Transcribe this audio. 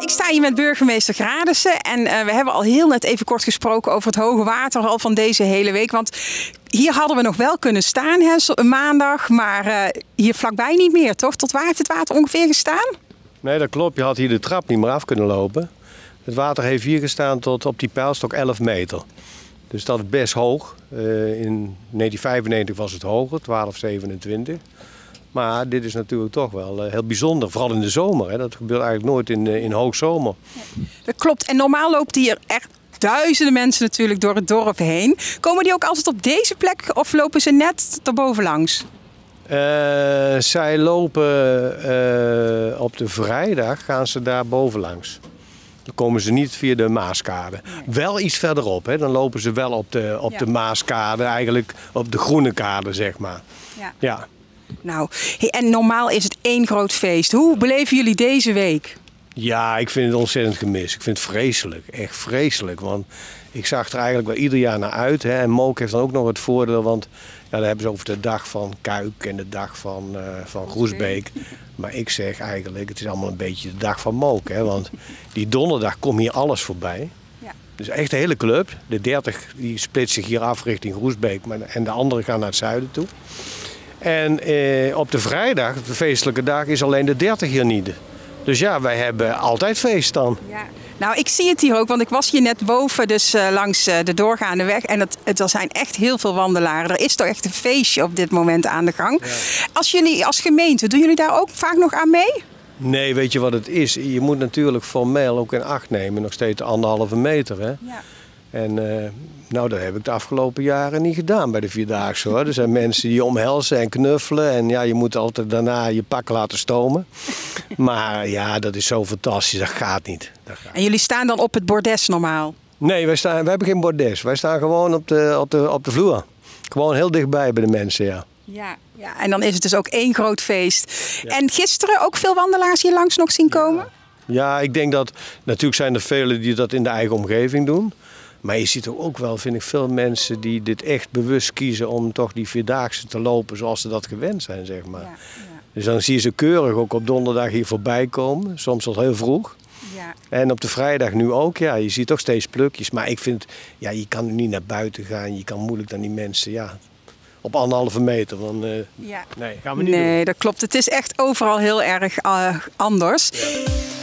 Ik sta hier met burgemeester Gradesen en we hebben al heel net even kort gesproken over het hoge water al van deze hele week. Want hier hadden we nog wel kunnen staan, hè, maandag, maar hier vlakbij niet meer, toch? Tot waar heeft het water ongeveer gestaan? Nee, dat klopt. Je had hier de trap niet meer af kunnen lopen. Het water heeft hier gestaan tot op die pijlstok 11 meter. Dus dat is best hoog. In 1995 was het hoger, 12,27. Maar dit is natuurlijk toch wel heel bijzonder, vooral in de zomer. Hè. Dat gebeurt eigenlijk nooit in hoogzomer. Dat klopt. En normaal loopt hier echt duizenden mensen natuurlijk door het dorp heen. Komen die ook altijd op deze plek of lopen ze net erboven langs? Zij lopen op de vrijdag, gaan ze daar bovenlangs. Dan komen ze niet via de Maaskade. Nee. Wel iets verderop, hè. Dan lopen ze wel op de Maaskade, eigenlijk op de Groene Kade, zeg maar. Ja. Nou, en normaal is het één groot feest. Hoe beleven jullie deze week? Ja, ik vind het ontzettend gemist. Ik vind het vreselijk, echt vreselijk. Want ik zag er eigenlijk wel ieder jaar naar uit. Hè. En Mook heeft dan ook nog het voordeel, want ja, daar hebben ze over de dag van Kuik en de dag van Groesbeek. Maar ik zeg eigenlijk, het is allemaal een beetje de dag van Mook. Hè. Want die donderdag komt hier alles voorbij. Ja. Dus echt de hele club. De 30 die split zich hier af richting Groesbeek en de anderen gaan naar het zuiden toe. En op de vrijdag, de feestelijke dag, is alleen de 30 hier niet. Dus ja, wij hebben altijd feest dan. Ja. Nou, ik zie het hier ook, want ik was hier net boven, dus langs de doorgaande weg. En er zijn echt heel veel wandelaren. Er is toch echt een feestje op dit moment aan de gang. Ja. Als jullie als gemeente, doen jullie daar ook vaak nog aan mee? Nee, weet je wat het is? Je moet natuurlijk formeel ook in acht nemen, nog steeds 1,5 meter. Hè? Ja. En nou, dat heb ik de afgelopen jaren niet gedaan bij de Vierdaagse, hoor. Er zijn mensen die omhelzen en knuffelen. En ja, je moet altijd daarna je pak laten stomen. Maar ja, dat is zo fantastisch. Dat gaat niet. En jullie staan dan op het bordes normaal? Nee, wij hebben geen bordes. Wij staan gewoon op de vloer. Gewoon heel dichtbij bij de mensen, ja. Ja, en dan is het dus ook één groot feest. Ja. En gisteren ook veel wandelaars hier langs nog zien komen? Ja, ik denk dat... Natuurlijk zijn er velen die dat in de eigen omgeving doen. Maar je ziet ook wel, vind ik, veel mensen die dit echt bewust kiezen om toch die Vierdaagse te lopen zoals ze dat gewend zijn, zeg maar. Ja. Dus dan zie je ze keurig ook op donderdag hier voorbij komen, soms al heel vroeg. Ja. En op de vrijdag nu ook, ja, je ziet toch steeds plukjes. Maar ik vind, ja, je kan nu niet naar buiten gaan, je kan moeilijk dan die mensen, ja, op 1,5 meter. Want, nee, gaan we niet doen. Nee, dat klopt. Het is echt overal heel erg anders. Ja.